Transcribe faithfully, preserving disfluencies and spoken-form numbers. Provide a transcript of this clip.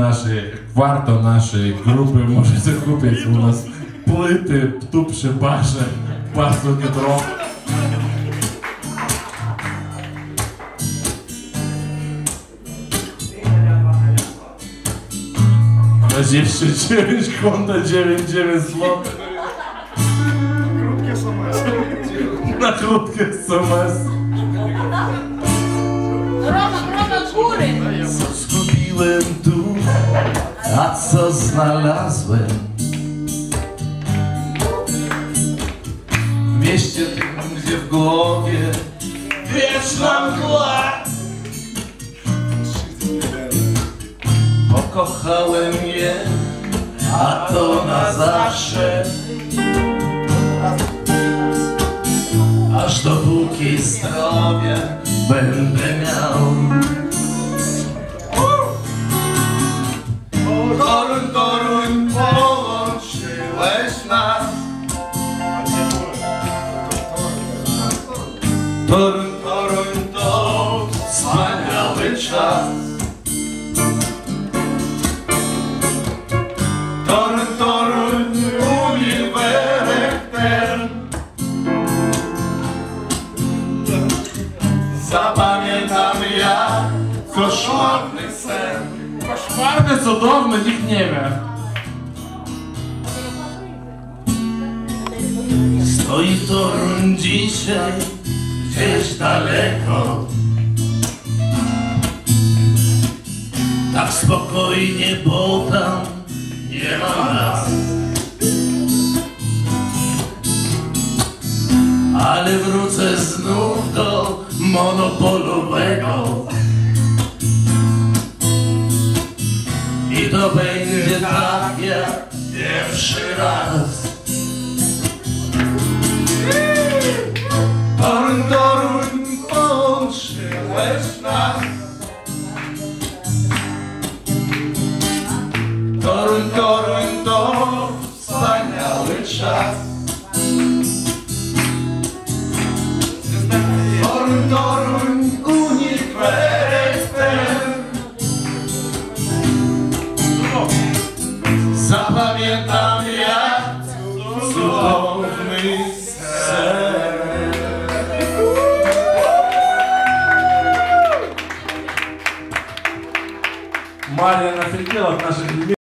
naszej, warto naszej grupy, możecie kupić u nas płyty tu przy barze, bardzo niedrogo. dwadzieścia dziewięć konta dziewięćdziesiąt dziewięć złotych. Krótkie S M S. Na krótkie S M S. Roma, Roma, góry! Co zgubiłem tu, a co znalazłem w mieście tym, gdzie w głowie wieczna mgła. Pokochałem je, a to na zawsze, aż dopóki zdrowie będę miał. Toruń, Toruń, połączyłeś nas. Toruń, Toruń, to wspaniały czas. Toruń, Toruń, uniwersytet ten. Zapamiętam jak koszmarny sen. Koszmarny, cudowny, nikt nie wie. Stoi Toruń dzisiaj gdzieś daleko, tak spokojnie, bo tam nie ma nas. Ale wrócę znów do monopolowego i to będzie tak jak pierwszy raz. Toruń, Toruń, połączyłeś nas. Toruń, Toruń, to wspaniały czas. Toruń, Toruń, uniwersytet. Zapamiętam jak cudowny sen. Мария офигела от наших